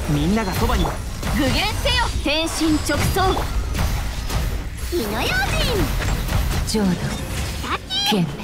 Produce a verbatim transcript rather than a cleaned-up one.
みんながそばに。 具現せよ天心直送。 火の用心。 浄土さき剣滅。